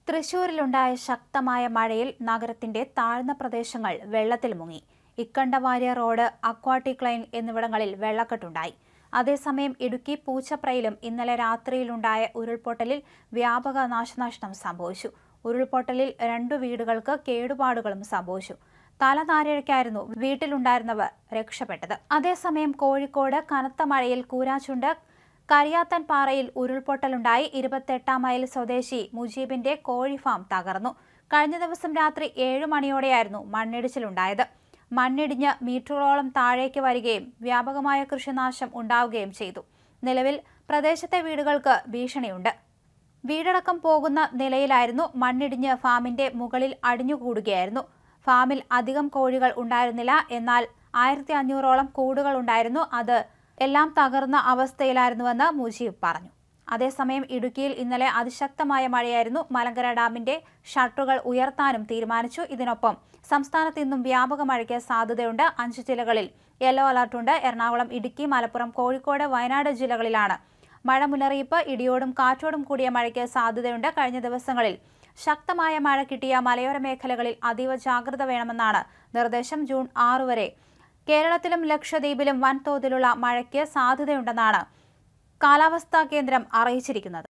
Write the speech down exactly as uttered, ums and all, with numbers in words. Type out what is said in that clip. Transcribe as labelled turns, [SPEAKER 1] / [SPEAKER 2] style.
[SPEAKER 1] തൃശൂരിലുണ്ടായ ശക്തമായ മഴയിൽ നഗരത്തിന്റെ താഴ്ന്ന പ്രദേശങ്ങൾ വെള്ളത്തിൽ മുങ്ങി. ഇക്കണ്ടവാര്യ റോഡ്, അക്വാട്ടിക് ലൈൻ എന്നിവിടങ്ങളിൽ വെള്ളക്കെട്ടുണ്ടായി. അതേസമയം ഇടുക്കി പൂച്ചപ്രയിലും ഇന്നലെ രാത്രിയിലുണ്ടായ ഉരുൾപൊട്ടലിൽ വ്യാപക നാശനഷ്ടം സംഭവിച്ചു. ഉരുൾപൊട്ടലിൽ രണ്ടു വീടുകൾക്ക് കേടുപാടുകളും സംഭവിച്ചു. തലനാരിഴയ്ക്കായിരുന്നു വീട്ടിലുണ്ടായിരുന്നവർ രക്ഷപ്പെട്ടത്. അതേസമയം കോഴിക്കോട് കനത്ത മഴയിൽ കൂരാച്ചുണ്ട് കരിയാത്തൻ പാറയിൽ ഉരുൾപൊട്ടലുണ്ടായി. ഇരുപത്തെട്ടാം മൈൽ സ്വദേശി മുജീബിന്റെ കോഴി ഫാം തകർന്നു. കഴിഞ്ഞ ദിവസം രാത്രി ഏഴു മണിയോടെയായിരുന്നു മണ്ണിടിച്ചിലുണ്ടായത്. മണ്ണിടിഞ്ഞ് മീറ്ററോളം താഴേക്ക് വരികയും വ്യാപകമായ കൃഷിനാശം ഉണ്ടാവുകയും ചെയ്തു. നിലവിൽ പ്രദേശത്തെ വീടുകൾക്ക് ഭീഷണിയുണ്ട്. വീടടക്കം പോകുന്ന നിലയിലായിരുന്നു. മണ്ണിടിഞ്ഞ് ഫാമിന്റെ മുകളിൽ അടിഞ്ഞുകൂടുകയായിരുന്നു. ഫാമിൽ അധികം കോഴികൾ ഉണ്ടായിരുന്നില്ല. എന്നാൽ ആയിരത്തി അഞ്ഞൂറോളം കൂടുകൾ ഉണ്ടായിരുന്നു. അത് എല്ലാം തകർന്ന അവസ്ഥയിലായിരുന്നുവെന്ന് മുജീബ് പറഞ്ഞു. അതേസമയം ഇടുക്കിയിൽ ഇന്നലെ അതിശക്തമായ മഴയായിരുന്നു. മലങ്കര ഡാമിന്റെ ഷട്ടറുകൾ ഉയർത്താനും തീരുമാനിച്ചു. ഇതിനൊപ്പം സംസ്ഥാനത്ത് ഇന്നും വ്യാപക മഴയ്ക്ക് സാധ്യതയുണ്ട്. അഞ്ച് ജില്ലകളിൽ യെല്ലോ അലർട്ടുണ്ട്. എറണാകുളം, ഇടുക്കി, മലപ്പുറം, കോഴിക്കോട്, വയനാട് ജില്ലകളിലാണ് മഴ മുന്നറിയിപ്പ്. ഇടിയോടും കാറ്റോടും കൂടിയ മഴയ്ക്ക് സാധ്യതയുണ്ട്. കഴിഞ്ഞ ദിവസങ്ങളിൽ ശക്തമായ മഴ കിട്ടിയ മലയോര മേഖലകളിൽ അതീവ ജാഗ്രത വേണമെന്നാണ് നിർദ്ദേശം. ജൂൺ ആറ് വരെ കേരളത്തിലും ലക്ഷദ്വീപിലും വൻതോതിലുള്ള മഴയ്ക്ക് സാധ്യതയുണ്ടെന്നാണ് കാലാവസ്ഥാ കേന്ദ്രം അറിയിച്ചിരിക്കുന്നത്.